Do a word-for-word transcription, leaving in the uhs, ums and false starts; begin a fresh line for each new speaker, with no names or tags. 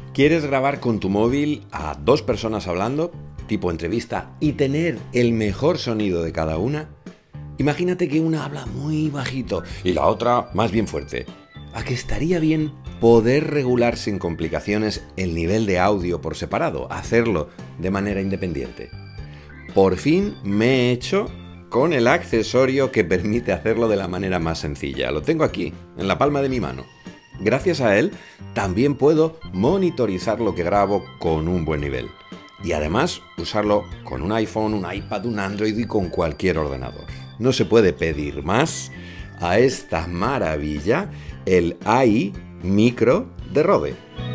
¿Quieres grabar con tu móvil a dos personas hablando, tipo entrevista, y tener el mejor sonido de cada una? Imagínate que una habla muy bajito y la otra más bien fuerte. ¿A qué estaría bien poder regular sin complicaciones el nivel de audio por separado, hacerlo de manera independiente? Por fin me he hecho con el accesorio que permite hacerlo de la manera más sencilla. Lo tengo aquí, en la palma de mi mano. Gracias a él, también puedo monitorizar lo que grabo con un buen nivel. Y además, usarlo con un iPhone, un iPad, un Android y con cualquier ordenador. No se puede pedir más a esta maravilla, el A I Micro de Rode.